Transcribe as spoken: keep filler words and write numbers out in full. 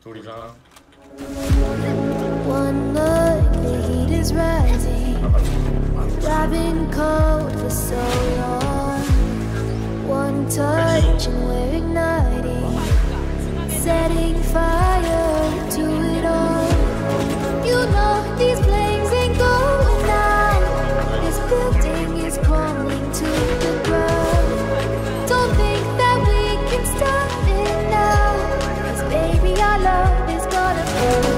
둘이상. One look, the heat is rising. I've been cold for so long. One touch and we're igniting, setting fire to it all. You know these flames ain't going out. This building is crumbling to the ground. Don't think that we can stop it now, 'cause baby our love is gonna burn.